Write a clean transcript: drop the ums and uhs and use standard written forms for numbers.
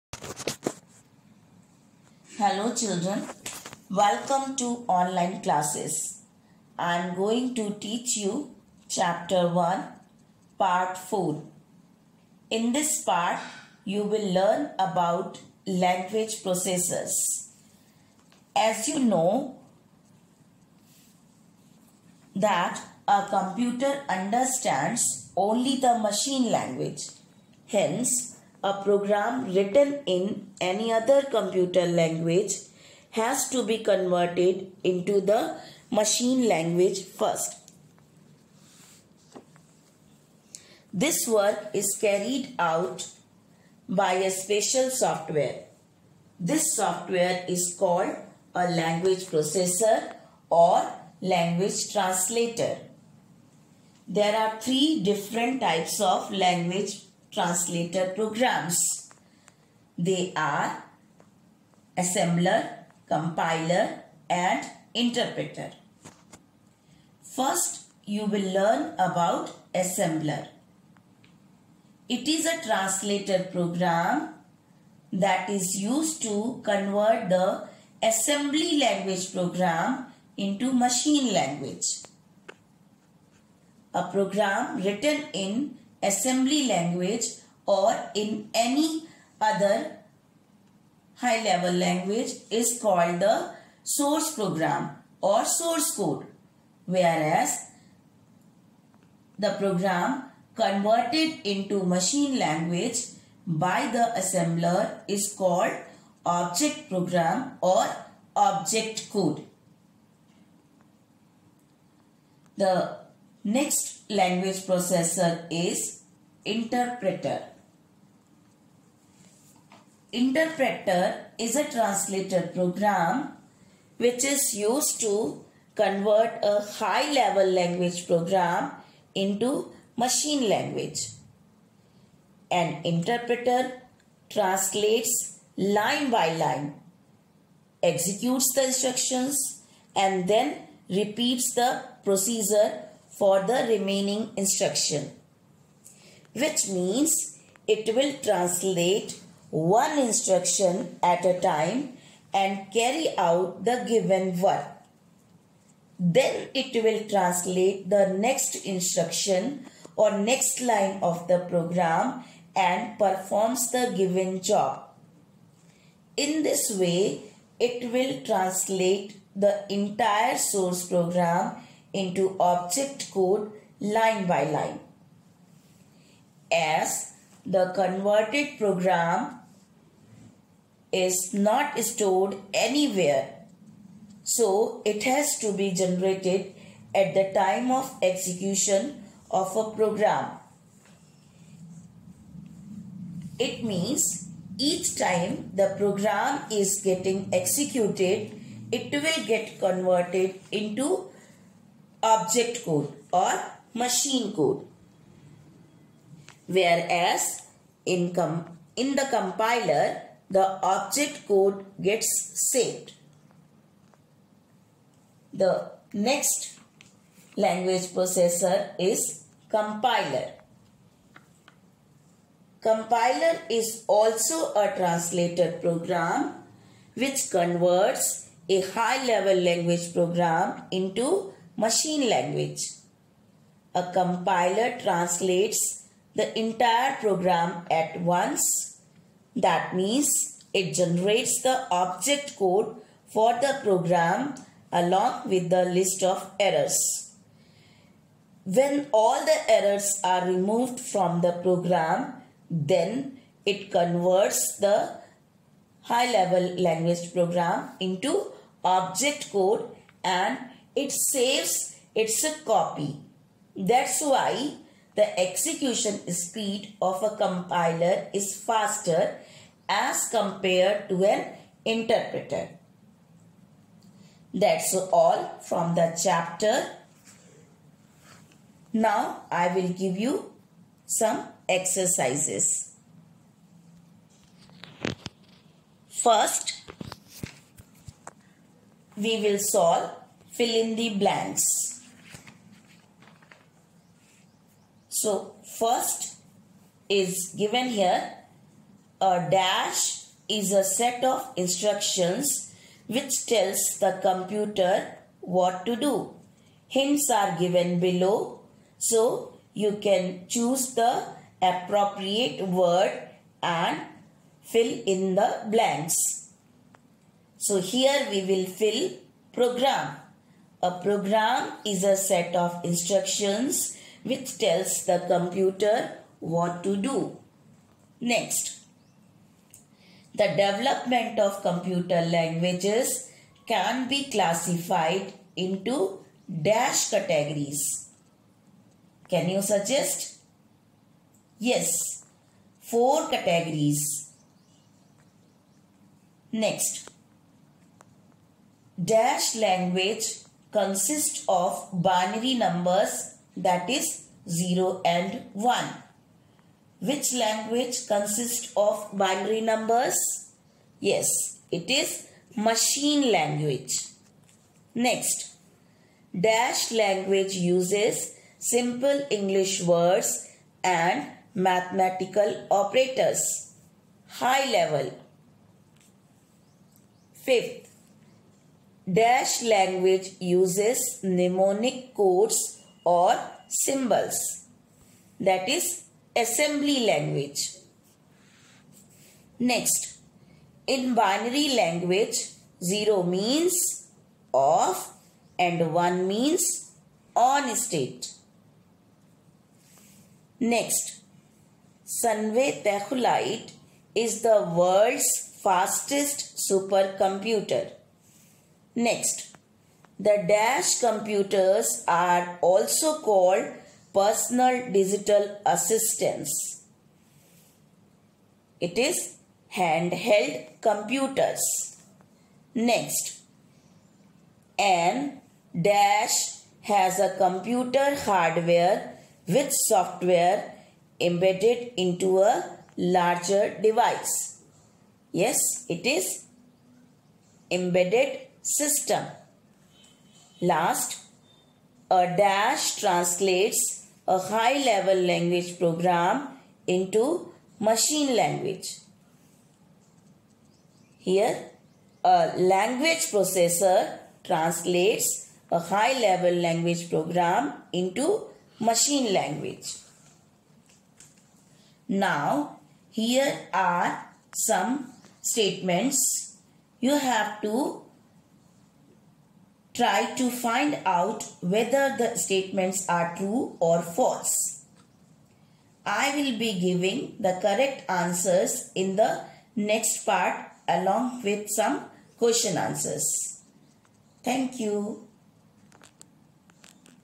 Hello children, welcome to online classes. I am going to teach you chapter 1 part 4. In this part you will learn about language processors. As you know that a computer understands only the machine language. Hence, a program written in any other computer language has to be converted into the machine language first. This work is carried out by a special software. This software is called a language processor or language translator. There are three different types of language translator programs. They are assembler, compiler and interpreter. First, you will learn about assembler. It is a translator program that is used to convert the assembly language program into machine language. A program written in assembly language or in any other high level language is called the source program or source code, whereas the program converted into machine language by the assembler is called object program or object code. The next language processor is interpreter. Interpreter is a translator program which is used to convert a high level language program into machine language. An interpreter translates line by line, executes the instructions and then repeats the procedure for the remaining instruction, which means it will translate one instruction at a time and carry out the given work. Then it will translate the next instruction or next line of the program and performs the given job. In this way, it will translate the entire source program into object code line by line. As the converted program is not stored anywhere, so it has to be generated at the time of execution of a program. It means each time the program is getting executed, it will get converted into object code or machine code. Whereas in the compiler, the object code gets saved. The next language processor is compiler. Compiler is also a translator program which converts a high-level language program into machine language. A compiler translates the entire program at once. That means it generates the object code for the program along with the list of errors. When all the errors are removed from the program, then it converts the high-level language program into object code and it saves its copy. That's why the execution speed of a compiler is faster as compared to an interpreter. That's all from the chapter. Now I will give you some exercises. First, we will solve fill in the blanks. So, first is given here A dash is a set of instructions which tells the computer what to do. Hints are given below, so you can choose the appropriate word and fill in the blanks. So here we will fill program. A program is a set of instructions which tells the computer what to do. Next, the development of computer languages can be classified into dash categories. Can you suggest? Yes, 4 categories. Next, dash language consists of binary numbers, that is 0 and 1. Which language consists of binary numbers? Yes, it is machine language. Next, dash language uses simple English words and mathematical operators. High level. Fifth, dash language uses mnemonic codes or symbols, that is assembly language. Next, in binary language, 0 means off and 1 means on state. Next, Sunway Tachylite is the world's fastest supercomputer. Next, the dash computers are also called personal digital assistants. It is handheld computers. Next, an dash has a computer hardware with software embedded into a larger device. Yes, it is embedded system. Last, a dash translates a high-level language program into machine language. Here, a language processor translates a high-level language program into machine language. Now, here are some statements. You have to try to find out whether the statements are true or false. I will be giving the correct answers in the next part along with some question answers. Thank you.